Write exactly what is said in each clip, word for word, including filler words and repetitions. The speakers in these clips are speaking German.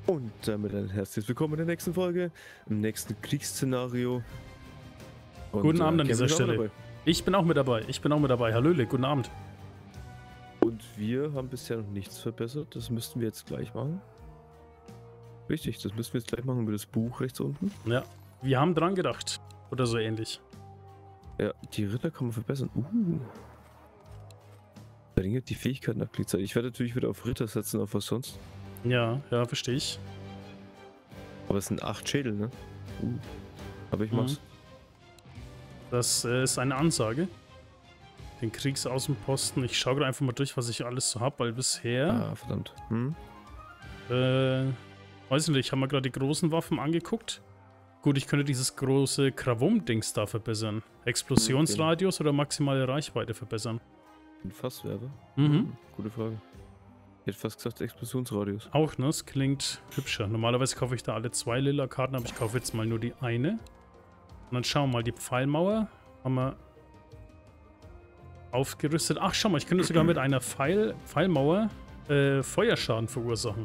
Und damit ein herzliches Willkommen in der nächsten Folge, im nächsten Kriegsszenario. Und, guten Abend äh, an dieser Stelle. Ich bin auch mit dabei. Ich bin auch mit dabei. Hallöle, guten Abend. Und wir haben bisher noch nichts verbessert. Das müssten wir jetzt gleich machen. Richtig, das müssen wir jetzt gleich machen über das Buch rechts unten. Ja, wir haben dran gedacht. Oder so ähnlich. Ja, die Ritter kann man verbessern. Uh. Verringert die Fähigkeiten nach Klickzeit. Ich werde natürlich wieder auf Ritter setzen, auf was sonst. Ja, ja, verstehe ich. Aber es sind acht Schädel, ne? Uh. Aber ich mach's. Mhm. Das äh, ist eine Ansage. Den Kriegsaußenposten. Ich schaue gerade einfach mal durch, was ich alles so habe, weil bisher... Ah, verdammt. Hm? Äh, weiß nicht, ich habe mir gerade die großen Waffen angeguckt. Gut, ich könnte dieses große Krawum-Dings da verbessern. Explosionsradius okay. oder maximale Reichweite verbessern. Ein Fasswerfer? Mhm. Hm, gute Frage. Ich hätte fast gesagt Explosionsradius. Auch, ne? Das klingt hübscher. Normalerweise kaufe ich da alle zwei lila Karten, aber ich kaufe jetzt mal nur die eine. Und dann schauen wir mal, die Pfeilmauer haben wir aufgerüstet. Ach, schau mal, ich könnte sogar mit einer Pfeil, Pfeilmauer äh, Feuerschaden verursachen.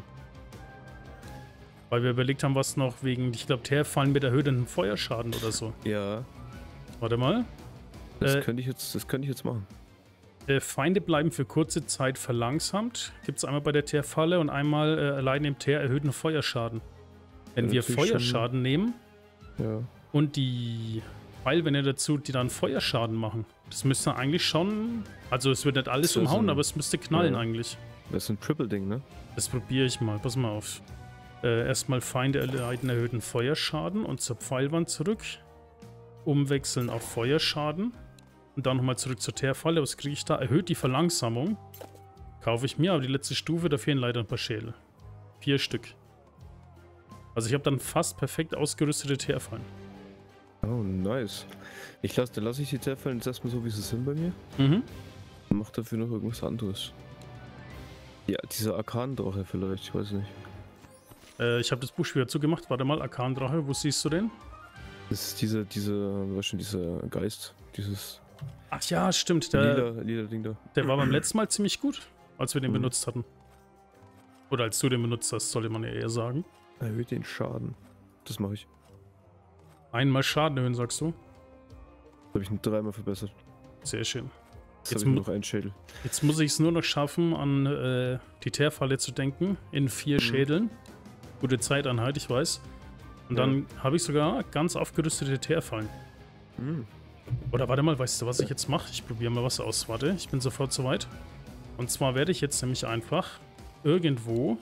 Weil wir überlegt haben, was noch wegen, ich glaube, Teerfallen mit erhöhtem Feuerschaden oder so. Ja. Warte mal. Das, äh, könnte ich jetzt, das könnte ich jetzt machen. Äh, Feinde bleiben für kurze Zeit verlangsamt. Gibt es einmal bei der Teerfalle und einmal äh, allein im Teer erhöhten Feuerschaden. Wenn ja, wir Feuerschaden schon nehmen ja. und die Pfeilwände dazu, die dann Feuerschaden machen. Das müsste eigentlich schon, also es wird nicht alles das umhauen, ein, aber es müsste knallen ja. eigentlich. Das ist ein Triple-Ding, ne? Das probiere ich mal, pass mal auf. Äh, erstmal Feinde erleiden erhöhten Feuerschaden und zur Pfeilwand zurück. Umwechseln auf Feuerschaden. Und dann nochmal zurück zur Teerfalle. Was kriege ich da? Erhöht die Verlangsamung. Kaufe ich mir, aber die letzte Stufe, da fehlen leider ein paar Schädel. Vier Stück. Also ich habe dann fast perfekt ausgerüstete Teerfallen. Oh, nice. Ich lasse, dann lasse ich die Teerfallen jetzt erstmal so, wie sie sind bei mir. Mhm. Und mach dafür noch irgendwas anderes. Ja, dieser Arkandrache vielleicht, ich weiß nicht. Äh, ich habe das Buch wieder zugemacht. Warte mal, Arkandrache, wo siehst du den? Das ist dieser, dieser, was schon, dieser Geist, dieses... Ach ja, stimmt. Der, lila, lila Ding da. Der war beim letzten Mal ziemlich gut, als wir den mhm. benutzt hatten. Oder als du den benutzt hast, sollte man ja eher sagen. Erhöht den Schaden. Das mache ich. Einmal Schaden erhöhen, sagst du? Das habe ich ihn dreimal verbessert. Sehr schön. Jetzt, jetzt habe ich noch einen Schädel. Jetzt muss ich es nur noch schaffen, an äh, die Teerfalle zu denken. In vier mhm. Schädeln. Gute Zeiteinheit, ich weiß. Und ja. dann habe ich sogar ganz aufgerüstete Teerfallen. Mhm. Oder warte mal, weißt du, was ich jetzt mache? Ich probiere mal was aus. Warte, ich bin sofort soweit. Und zwar werde ich jetzt nämlich einfach irgendwo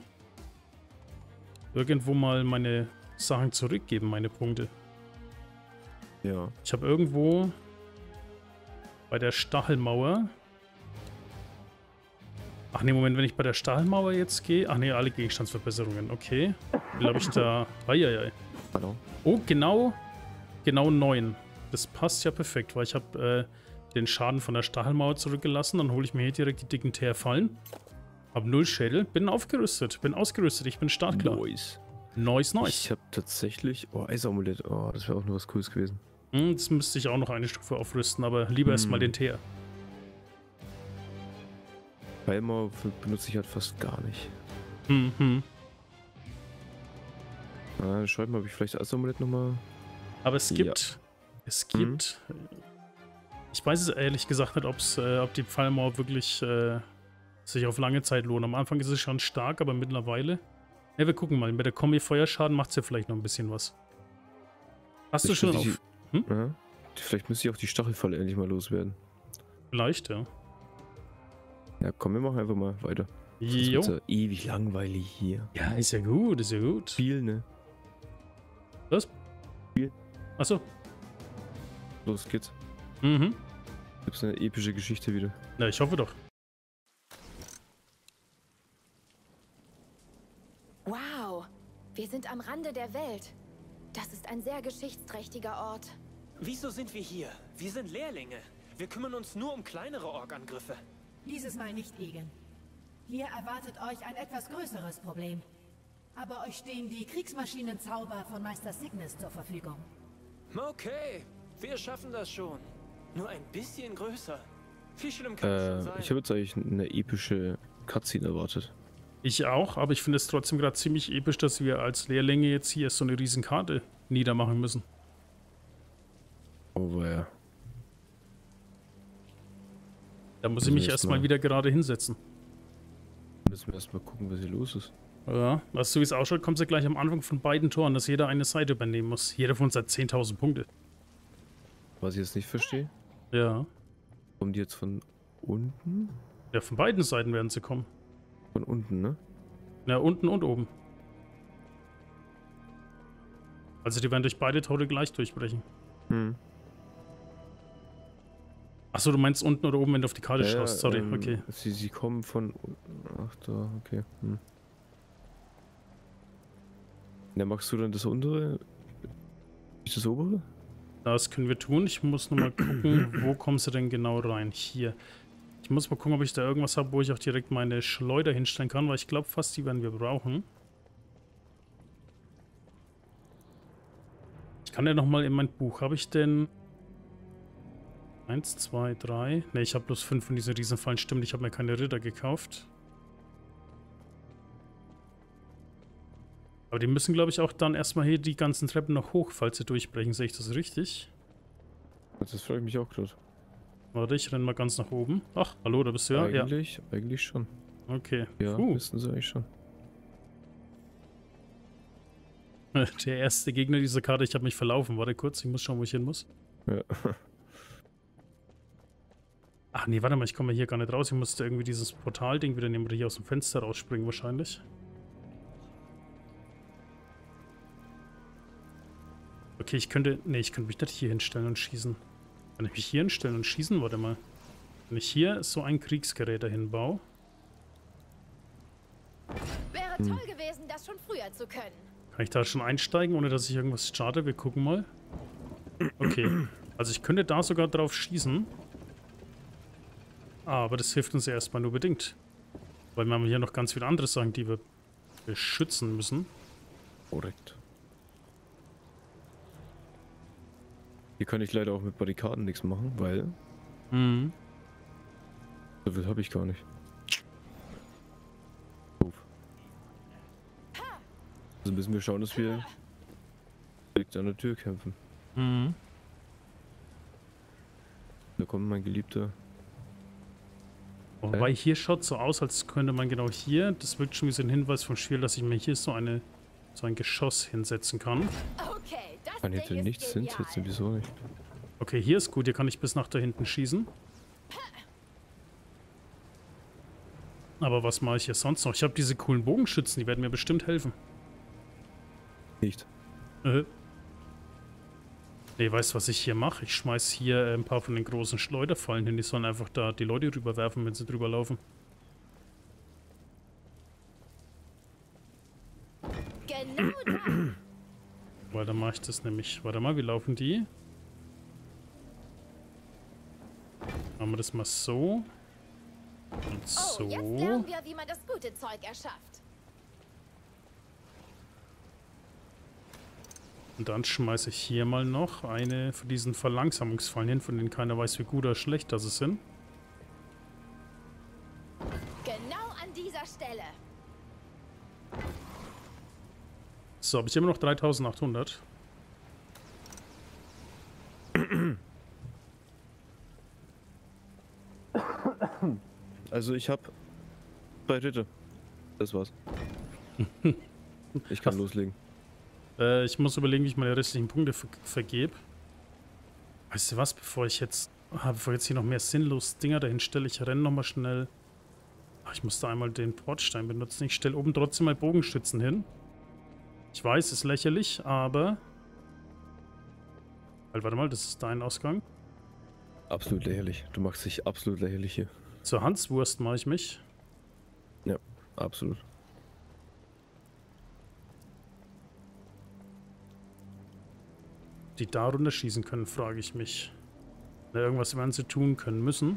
irgendwo mal meine Sachen zurückgeben, meine Punkte. Ja. Ich habe irgendwo bei der Stachelmauer... Ach nee, Moment, wenn ich bei der Stachelmauer jetzt gehe... Ach nee, alle Gegenstandsverbesserungen, okay. Wie habe ich da... Eieiei. Hallo. Oh, genau, genau neun. Das passt ja perfekt, weil ich habe äh, den Schaden von der Stachelmauer zurückgelassen. Dann hole ich mir hier direkt die dicken Teerfallen. Hab null Schädel, bin aufgerüstet, bin ausgerüstet, ich bin startklar. Nice. Nice, nice. Ich habe tatsächlich... Oh, Eisamulett. Oh, das wäre auch nur was Cooles gewesen. Hm, das müsste ich auch noch eine Stufe aufrüsten, aber lieber hm. erstmal den Teer. Pfeilmauer benutze ich halt fast gar nicht. Mhm. Ah, schreib mal, ob ich vielleicht Eisamulett nochmal... Aber es gibt... Ja. Es gibt... Mhm. Ich weiß es ehrlich gesagt nicht, ob's, äh, ob die Pfeilmauer wirklich äh, sich auf lange Zeit lohnt. Am Anfang ist es schon stark, aber mittlerweile... Ja, wir gucken mal. Mit der Kombi Feuerschaden macht es ja vielleicht noch ein bisschen was. Hast du schon auf... Die, hm? ja, vielleicht müsste ich auch die Stachelfalle endlich mal loswerden. Vielleicht, ja. Ja, komm, wir machen einfach mal weiter. Jo. Das wird ja ewig langweilig hier. Ja, ist ja gut, ist ja gut. Spiel, ne? Was? Spiel. Achso. Los geht's. Mhm. Gibt's eine epische Geschichte wieder. Na, ich hoffe doch. Wow, wir sind am Rande der Welt. Das ist ein sehr geschichtsträchtiger Ort. Wieso sind wir hier? Wir sind Lehrlinge. Wir kümmern uns nur um kleinere Ork-Angriffe. Dieses Mal nicht, Egan. Hier erwartet euch ein etwas größeres Problem. Aber euch stehen die Kriegsmaschinenzauber von Meister Cygnus zur Verfügung. Okay, wir schaffen das schon. Nur ein bisschen größer. Viel schlimm kann es schon Äh, sein. ich habe jetzt eigentlich eine epische Cutscene erwartet. Ich auch, aber ich finde es trotzdem gerade ziemlich episch, dass wir als Lehrlinge jetzt hier so eine riesen Karte niedermachen müssen. Oh, ja. Da muss ich mich erstmal wieder gerade hinsetzen. Müssen wir erstmal gucken, was hier los ist. Ja, was so wie es ausschaut, kommt ja gleich am Anfang von beiden Toren, dass jeder eine Seite übernehmen muss. Jeder von uns hat zehntausend Punkte. Was ich jetzt nicht verstehe. Ja. Kommen die jetzt von unten? Ja, von beiden Seiten werden sie kommen. Von unten, ne? Ja, unten und oben. Also die werden durch beide Tore gleich durchbrechen. Hm. Achso, du meinst unten oder oben, wenn du auf die Karte Ja, schaust. Sorry, ähm, okay. Sie, sie kommen von unten. Ach, da, okay. Hm. Ja, magst du dann das untere? Ist das obere? Das können wir tun. Ich muss nur mal gucken, wo kommst du denn genau rein? Hier. Ich muss mal gucken, ob ich da irgendwas habe, wo ich auch direkt meine Schleuder hinstellen kann, weil ich glaube fast, die werden wir brauchen. Ich kann ja nochmal in mein Buch. Habe ich denn... Eins, zwei, drei... Ne, ich habe bloß fünf von diesen Riesenfallen. Stimmt, ich habe mir keine Ritter gekauft. Aber die müssen, glaube ich, auch dann erstmal hier die ganzen Treppen noch hoch, falls sie durchbrechen. Sehe ich das richtig? Das frage ich mich auch gerade. Warte, ich renne mal ganz nach oben. Ach, hallo, da bist du ja. Eigentlich, ja. eigentlich schon. Okay. Ja, Puh. müssten sie eigentlich schon. Der erste Gegner dieser Karte, ich habe mich verlaufen. Warte kurz, ich muss schauen, wo ich hin muss. Ja. Ach nee, warte mal, ich komme hier gar nicht raus. Ich musste irgendwie dieses Portal-Ding wieder nehmen oder hier aus dem Fenster rausspringen wahrscheinlich. Okay, ich könnte... Nee, ich könnte mich nicht hier hinstellen und schießen. Kann ich mich hier hinstellen und schießen? Warte mal. Wenn ich hier so ein Kriegsgerät dahin baue. Wäre Hm. toll gewesen, das schon früher zu können. Kann ich da schon einsteigen, ohne dass ich irgendwas starte? Wir gucken mal. Okay. Also ich könnte da sogar drauf schießen. Aber das hilft uns ja erstmal nur bedingt. Weil wir haben hier noch ganz viele andere Sachen, die wir beschützen müssen. Korrekt. Hier kann ich leider auch mit Barrikaden nichts machen, weil Mhm. so viel habe ich gar nicht. Uff. Also müssen wir schauen, dass wir direkt an der Tür kämpfen. Mhm. Da kommt mein Geliebter. Wobei hier schaut so aus, als könnte man genau hier, das wirkt schon wie so ein Hinweis vom Spiel, dass ich mir hier so eine so ein Geschoss hinsetzen kann. Okay, das Kann Ding hätte ist nichts genial. hinsetzen, wieso nicht? Okay, hier ist gut, hier kann ich bis nach da hinten schießen. Aber was mache ich hier sonst noch? Ich habe diese coolen Bogenschützen, die werden mir bestimmt helfen. Nicht. Äh. Nee, weißt du, was ich hier mache? Ich schmeiß hier äh, ein paar von den großen Schleuderfallen hin. Die sollen einfach da die Leute rüberwerfen, wenn sie drüber laufen. Genau da. Weil dann mache ich das nämlich. Warte mal, wie laufen die? Machen wir das mal so. Und Oh, jetzt so. lernen wir, wie man das gute Zeug erschafft. Und dann schmeiße ich hier mal noch eine von diesen Verlangsamungsfallen hin, von denen keiner weiß, wie gut oder schlecht das es sind. Genau an dieser Stelle. So, habe ich immer noch dreitausendachthundert. Also ich habe zwei Ritter. Das war's. Ich kann Ach. loslegen. Äh, ich muss überlegen, wie ich meine restlichen Punkte ver vergebe. Weißt du was, bevor ich jetzt... Ah, bevor jetzt hier noch mehr sinnlos Dinger dahin stelle, ich renne nochmal schnell... Ach, ich muss da einmal den Portstein benutzen. Ich stelle oben trotzdem mal Bogenschützen hin. Ich weiß, ist lächerlich, aber... Halt, warte mal, das ist dein Ausgang. Absolut lächerlich. Du machst dich absolut lächerlich hier. Zur Hanswurst mache ich mich. Ja, absolut. Die da runter schießen können, frage ich mich. Na, irgendwas werden sie tun können müssen.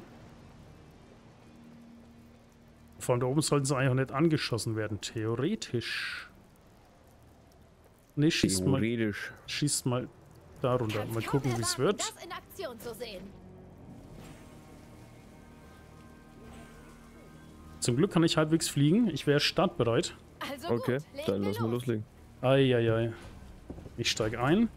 Vor allem da oben sollten sie eigentlich auch nicht angeschossen werden. Theoretisch. Ne, schießt mal, Theoretisch. schießt mal da runter. Kann's Mal kaum gucken, wie es erwarten, wird. das in Aktion zu sehen. Zum Glück kann ich halbwegs fliegen. Ich wäre startbereit. Also Okay, gut, legen dann wir lassen wir los. loslegen. Eieiei. Ich steige ein.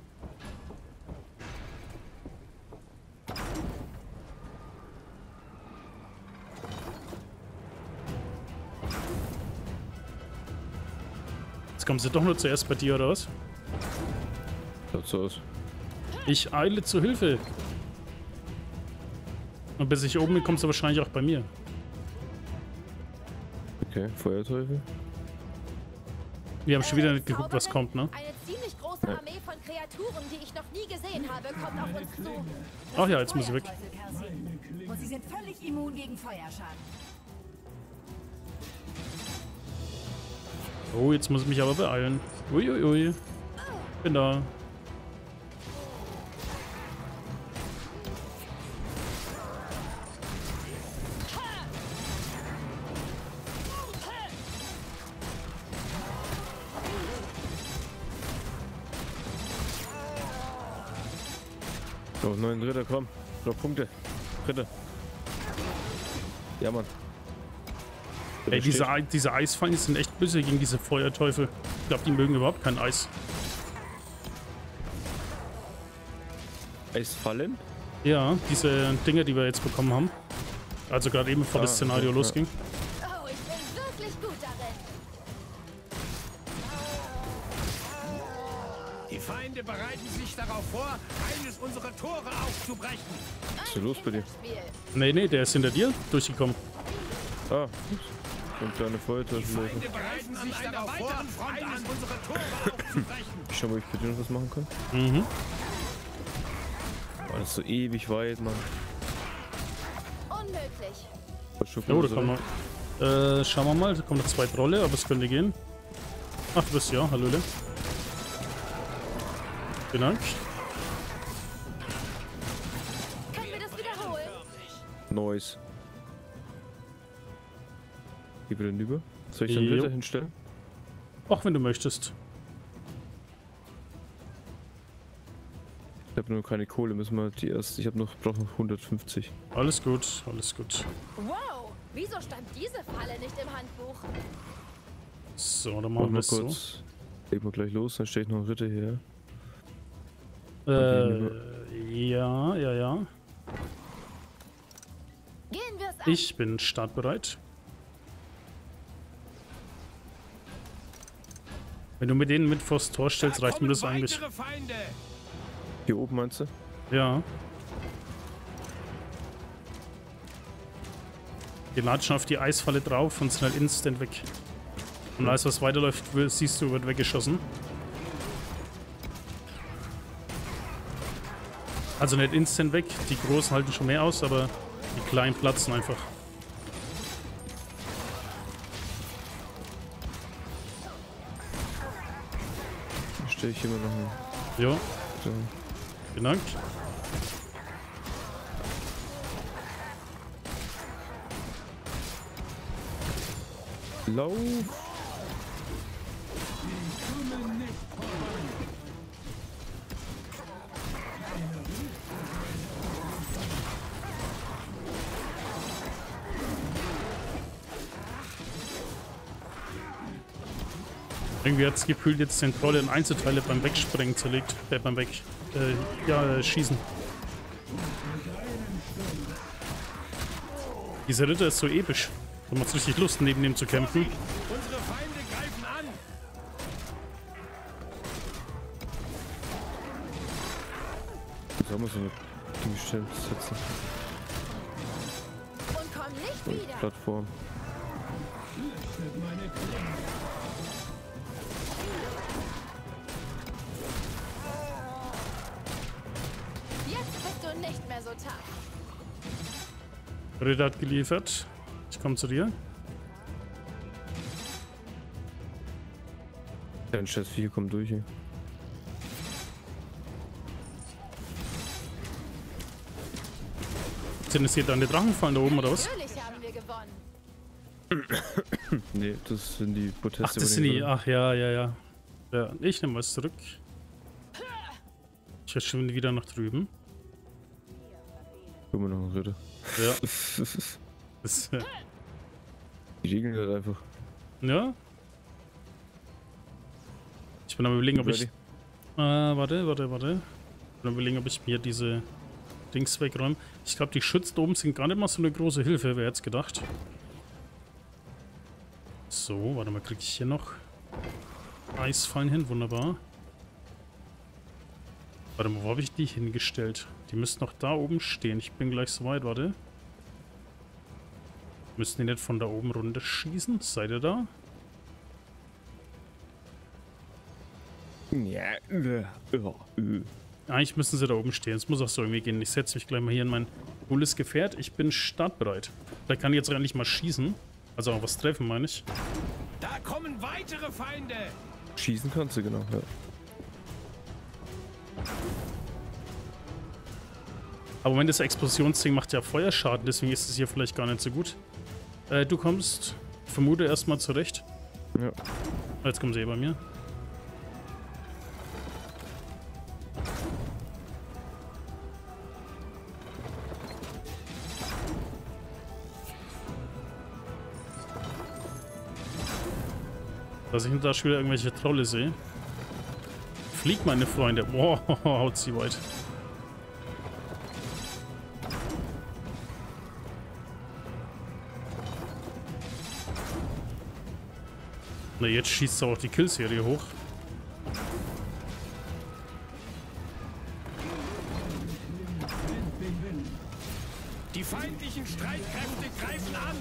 Jetzt kommen sie doch nur zuerst bei dir, oder was? Schaut so aus. Ich eile zur Hilfe. Und bis ich oben bin, kommst du wahrscheinlich auch bei mir. Okay, Feuerteufel. Wir haben schon wieder nicht Äh, geguckt, was Zauberin, kommt, ne? Eine ziemlich große Ja. Armee von Kreaturen, die ich noch nie gesehen habe, kommt auf uns zu. Ach ja, jetzt muss ich weg. Feuerteufel, Kersi. Und sie sind völlig immun gegen Feuerschaden. Oh, jetzt muss ich mich aber beeilen. Uiuiui. Ui, ui. Bin da. So, neun Ritter, komm. Noch Punkte. Ritter. Ja, Mann. Ey, diese, Ei- diese Eisfallen sind echt böse gegen diese Feuerteufel. Ich glaube, die mögen überhaupt kein Eis. Eisfallen? Ja, diese Dinger, die wir jetzt bekommen haben. Also gerade eben, bevor Ah, das Szenario okay, losging. Oh, ich bin wirklich gut darin. Die Feinde bereiten sich darauf vor, eines unserer Tore aufzubrechen. Was ist denn los bei dir? Spiel. Nee, nee, der ist hinter dir durchgekommen. Ah, so ein kleiner Die Feuerteufel. Feinde bereiten sich darauf vor, eines unserer Tore aufzubrechen. Ich schau mal, ob ich bei dir noch was machen kann. Mhm. Oh, das ist so ewig weit, Mann. Unmöglich. Was schon Oh, da so kann man. Äh, schauen wir mal, da kommen noch zwei Trolle, aber es könnte gehen. Ach, du bist ja, hallöle. Vielen Dank. Können wir das wiederholen? Neues. Geh wieder hinüber. Soll ich den Jo. Ritter hinstellen? Ach, wenn du möchtest. Ich habe nur keine Kohle, müssen wir die erst. Ich habe noch, brauche noch hundertfünfzig. Alles gut, alles gut. Wow, wieso stand diese Falle nicht im Handbuch? So, dann Machen machen wir wir es so. kurz. Legen wir gleich los, dann stelle ich noch einen Ritter her. Äh, ja, ja, ja. Gehen wir es an. Ich bin startbereit. Wenn du mit denen mit vors Tor stellst, Da reicht mir kommen das eigentlich. weitere Feinde. Hier oben meinst du? Ja. Die latschen auf die Eisfalle drauf und sind halt instant weg. Und alles, was weiterläuft, will- siehst du, wird weggeschossen. Also nicht instant weg, die Großen halten schon mehr aus, aber die Kleinen platzen einfach. Dann stelle ich immer noch einen Jo, Ritter. vielen Dank. Lauf! Irgendwie hat es gefühlt jetzt den Troll in Einzelteile beim Wegsprengen zerlegt. Äh, beim Weg. Äh, ja, äh, schießen. Dieser Ritter ist so episch. Da macht richtig Lust, neben ihm zu kämpfen. Unsere Feinde greifen an. Jetzt haben wir so eine Gegenstände setzen. Und komm nicht So, wieder. Plattform. Jetzt bist du nicht mehr so tough. Ritter hat geliefert. Ich komme zu dir. Ja, ein Scheiß vier kommt durch hier. Sind es hier deine Drachenfallen da oben oder was? Natürlich haben wir gewonnen. Nee, das sind die Proteste. Ach, das bei sind den die. Rittern. Ach ja, ja, ja. Ja, ich nehme was zurück. Ich verschwinde wieder nach drüben. Guck mal noch einen Ritter. Ja. Das, äh, Die regeln das einfach. Ja. Ich bin am überlegen, ob ich... Äh, warte, warte, warte. Ich bin am überlegen, ob ich mir diese Dings wegräume. Ich glaube, die Schützen oben sind gar nicht mal so eine große Hilfe, wer hätte es gedacht. So, warte mal, kriege ich hier noch Eisfallen hin, wunderbar. Warte mal, wo habe ich die hingestellt? Die müssten noch da oben stehen. Ich bin gleich soweit, warte. Müssten die nicht von da oben runter schießen? Seid ihr da? Ja, äh, äh. Eigentlich müssen sie da oben stehen. Es muss auch so irgendwie gehen. Ich setze mich gleich mal hier in mein cooles Gefährt. Ich bin startbereit. Vielleicht kann ich jetzt endlich mal schießen. Also auch was treffen, meine ich. Da kommen weitere Feinde. Schießen kannst du, genau, ja. Aber wenn das Explosionsding macht ja Feuerschaden, deswegen ist es hier vielleicht gar nicht so gut. Äh, du kommst, ich vermute, erstmal zurecht. Ja. Jetzt kommen sie eh bei mir. Dass ich da schon wieder irgendwelche Trolle sehe. Fliegt, meine Freunde. Boah, haut sie weit. Na, jetzt schießt auch die Killserie hoch. Die feindlichen Streitkräfte greifen an.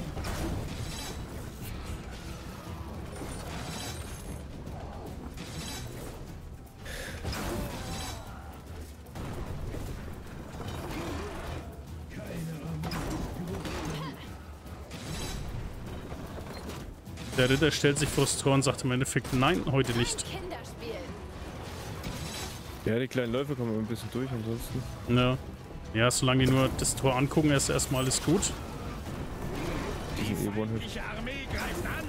Der Ritter stellt sich vor das Tor und sagt im Endeffekt, nein, heute nicht. Kinderspiel. Ja, die kleinen Läufer kommen ein bisschen durch, ansonsten. Ja, ja, solange die nur das Tor angucken, ist erstmal alles gut. Die feindliche Armee greift an.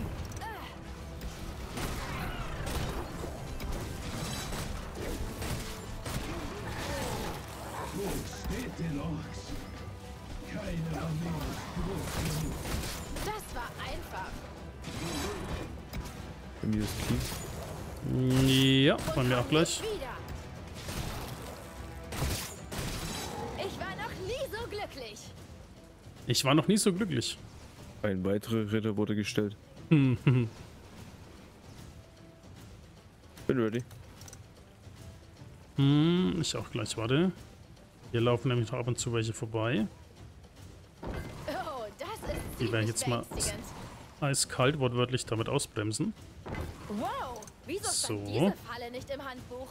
Das war einfach. Bei mir ist Kies. Ja, bei mir auch gleich. Wieder. Ich war noch nie so glücklich. Ich war noch nie so glücklich. Ein weiterer Ritter wurde gestellt. Hm, hm. Bin ready. Hm, ich auch gleich, warte. Hier laufen nämlich noch ab und zu welche vorbei. Oh, das ist Die werden jetzt mal beängstigend. eiskalt wortwörtlich damit ausbremsen. Wow, wieso stand So. diese Falle nicht im Handbuch?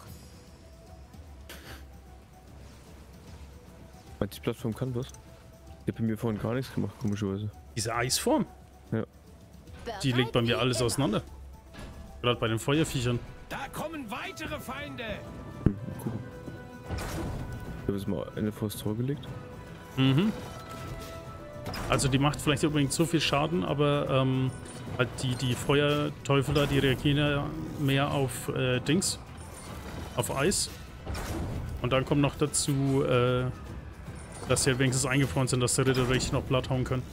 Meinst du, die Plattform kann was? Die hat bei mir vorhin gar nichts gemacht, komischerweise. Diese Eisform, Ja. die legt bei Bereit mir wie alles immer. auseinander. Gerade bei den Feuerviechern. Da kommen weitere Feinde. Hm, mal gucken. Ich habe jetzt mal eine vor das Tor gelegt. Mhm. Also die macht vielleicht übrigens so viel Schaden, aber ähm, halt die, die Feuerteufel da, die reagieren ja mehr auf äh, Dings, auf Eis. Und dann kommt noch dazu, äh, dass sie halt wenigstens eingefroren sind, dass der Ritter richtig noch platt hauen kann.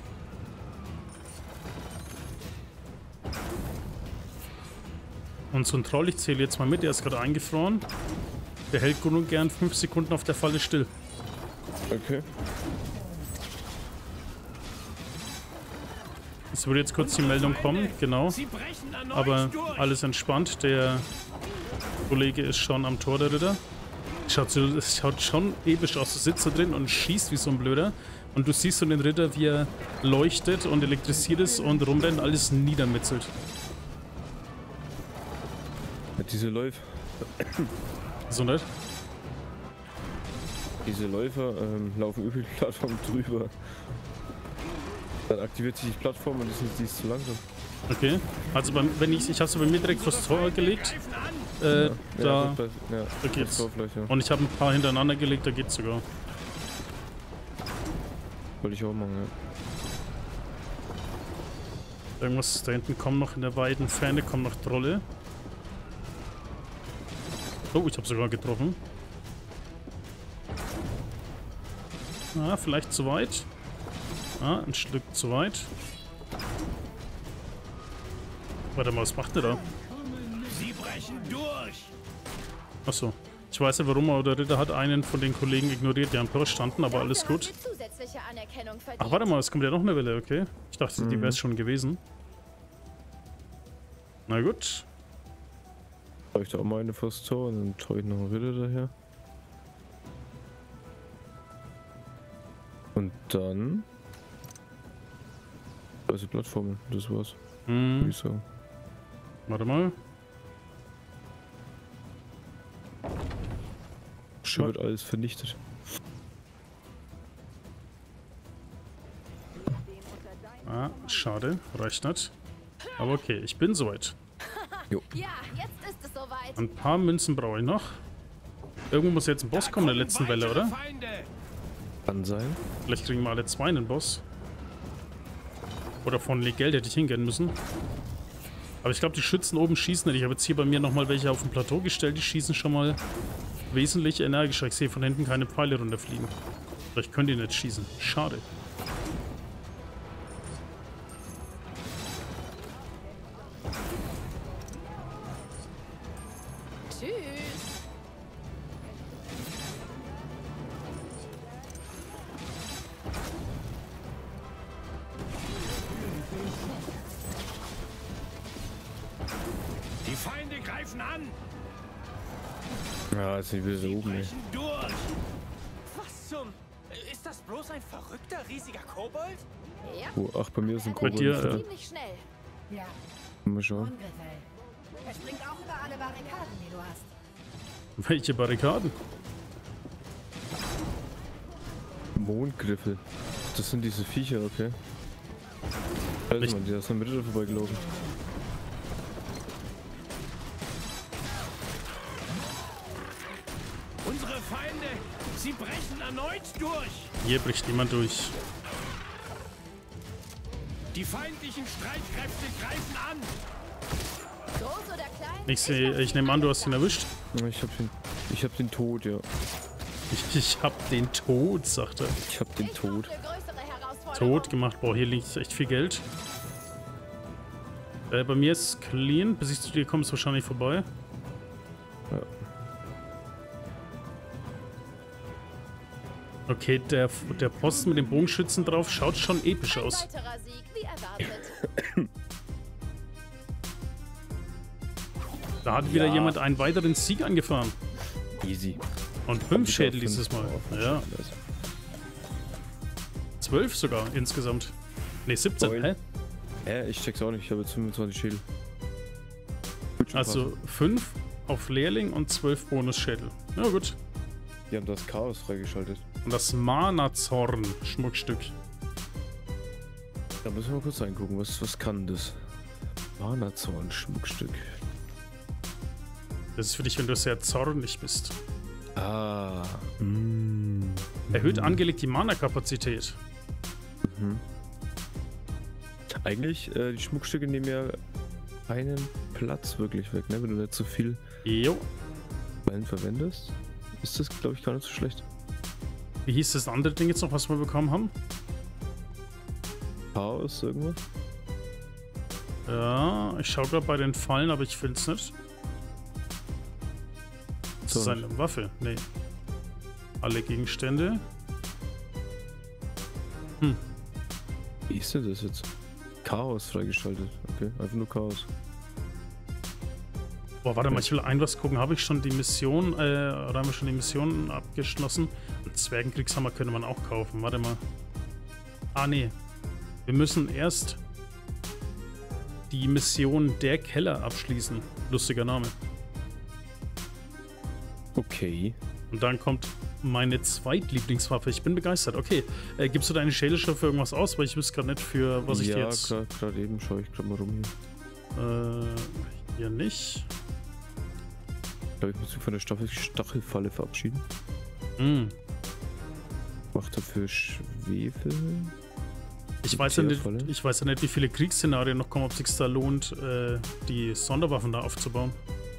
Und so ein Troll, ich zähle jetzt mal mit, der ist gerade eingefroren. Der hält gut und gern fünf Sekunden auf der Falle still. Okay. Es würde jetzt kurz die Meldung kommen, genau. Sie brechen erneut Aber durch. alles entspannt. Der Kollege ist schon am Tor, der Ritter. Schaut, so, es schaut schon episch aus. Du sitzt da drin und schießt wie so ein Blöder. Und du siehst so den Ritter, wie er leuchtet und elektrisiert ist und rumrennt, alles niedermetzelt. Ja, diese Läufer, So nicht? diese Läufer ähm, laufen über die Plattform drüber. Dann aktiviert sich die Plattform und die ist, die ist zu langsam. Okay. Also beim, wenn ich, ich habe sie bei mir direkt vors Tor gelegt. Äh, Ja, da, gut, bei- ja, da geht's. das Tor vielleicht, ja. Und ich habe ein paar hintereinander gelegt, da geht's sogar. Wollte ich auch machen, ja. Irgendwas da hinten kommen noch in der weiten Ferne, kommen noch Trolle. Oh, ich habe sogar getroffen. Ah, vielleicht zu weit. Ah, ein Stück zu weit. Warte mal, was macht der da? Sie brechen durch. Achso. Ich weiß ja warum, aber der Ritter hat einen von den Kollegen ignoriert, die am Tor standen, aber alles Dafür gut. hast du zusätzliche Anerkennung verdient. Ach, warte mal, es kommt ja noch eine Welle, okay. Ich dachte, die wäre es schon gewesen. Na gut. Habe ich da auch mal eine vors Tor und dann traue ich noch einen Ritter daher. Und dann... Also Plattformen, das war's. Hm. Würde ich sagen. Warte mal. Schon wird alles vernichtet. Ah, schade. Reicht nicht. Aber okay, ich bin soweit. Ja, jetzt ist es soweit. Ein paar Münzen brauche ich noch. Irgendwo muss jetzt ein Boss kommen in der letzten Welle, oder? Feinde. Kann sein. Vielleicht kriegen wir alle zwei einen Boss. Oder von Legeld hätte ich hingehen müssen. Aber ich glaube, die Schützen oben schießen nicht. Ich habe jetzt hier bei mir nochmal welche auf dem Plateau gestellt. Die schießen schon mal wesentlich energischer. Ich sehe von hinten keine Pfeile runterfliegen. Vielleicht können die nicht schießen. Schade. Tschüss. Die Feinde greifen an. Ja, jetzt sind wir so oben, ey. Brechen durch. Was zum... Ist das bloß ein verrückter, riesiger Kobold? Ja. Oh, ach, bei mir ist ein Bei Kobold. dir, drin. äh, Ziemlich schnell. Ja, Mal schauen. Ungriffel. Er springt auch über alle Barrikaden, die du hast. Welche Barrikaden? Mondgriffel. Das sind diese Viecher, okay. Also Ich- man, die ist am Ritter vorbeigelaufen. Unsere Feinde, sie brechen erneut durch. Hier bricht jemand durch. Die feindlichen Streitkräfte greifen an. Groß oder klein? Ich sehe, ich nehme an, du hast ihn erwischt. Ja, Ich hab den, ich hab den Tod, ja. Ich, ich hab den Tod, sagt er. Ich hab den Ich Tod. hoffe, größere Herausforderung. Tot gemacht. Boah, hier liegt echt viel Geld. Äh, bei mir ist clean. Bis ich zu dir komme, ist wahrscheinlich vorbei. Ja. Okay, der, der Posten mit dem Bogenschützen drauf schaut schon episch Ein aus. weiterer Sieg, wie erwartet. Da hat wieder Ja. jemand einen weiteren Sieg angefahren. Easy. Und fünf Wieder Schädel fünf. dieses Mal. Oh, Ja, Scheiße. zwölf sogar insgesamt. Ne, siebzehn. Neun. Hä? Hä, ich check's auch nicht, ich habe jetzt fünfundzwanzig Schädel. Wird schon Also passen. fünf auf Lehrling und zwölf Bonusschädel. Ja gut. Die haben das Chaos freigeschaltet. Und das Mana-Zorn Schmuckstück. Da müssen wir mal kurz reingucken, was, was kann das? Mana-Zorn, Schmuckstück. Das ist für dich, wenn du sehr zornig bist. Ah. Mm. Erhöht angelegt die Mana-Kapazität. Mhm. Eigentlich, äh, die Schmuckstücke nehmen ja keinen Platz wirklich weg, ne? Wenn du nicht so viel Jo. Quellen verwendest, ist das, glaube ich, gar nicht so schlecht. Wie hieß das andere Ding jetzt noch, was wir bekommen haben? Chaos, irgendwas? Ja, ich schaue gerade bei den Fallen, aber ich finde es nicht. Das So. ist eine Waffe. Nee. Alle Gegenstände. Wie ist denn das jetzt? Chaos freigeschaltet. Okay, einfach nur Chaos. Boah, warte mal, ich will ein was gucken. Habe ich schon die Mission, äh, oder haben wir schon die Mission abgeschlossen? Einen Zwergenkriegshammer könnte man auch kaufen. Warte mal. Ah, nee. Wir müssen erst die Mission Der Keller abschließen. Lustiger Name. Okay. Und dann kommt meine Zweitlieblingswaffe. Ich bin begeistert. Okay, äh, gibst du deine Schädelstoffe für irgendwas aus? Weil ich wüsste gerade nicht, für was ich dir ja, jetzt... gerade eben schaue ich gerade mal rum hier. Äh, hier nicht. Ich glaube, ich muss mich von der Stachel Stachelfalle verabschieden. Hm. Macht dafür Schwefel. Ich weiß, ja nicht, Teerfalle? ich weiß ja nicht, wie viele Kriegsszenarien noch kommen, ob es sich da lohnt, äh, die Sonderwaffen da aufzubauen.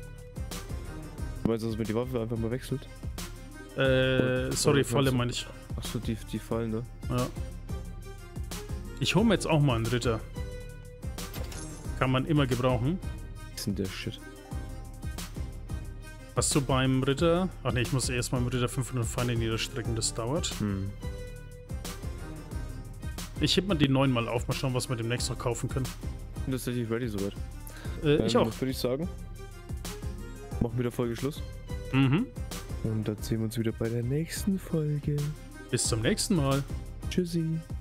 Du meinst, dass man die Waffe einfach mal wechselt? Äh, sorry, oder Falle meinst du- meine ich. Achso, die, die Fallen da. Ja. Ich hole mir jetzt auch mal einen Ritter. Kann man immer gebrauchen. Was ist denn der Shit? Hast du beim Ritter... Ach ne, ich muss erst mal im Ritter fünfhundert Feinde niederstrecken, das dauert. Hm. Ich heb mal die neun mal auf, mal schauen, was wir demnächst noch kaufen können. Ich bin tatsächlich ready soweit. Äh, ich ähm, auch. Das würde ich sagen. Machen wir der Folge Schluss. Mhm. Und dann sehen wir uns wieder bei der nächsten Folge. Bis zum nächsten Mal. Tschüssi.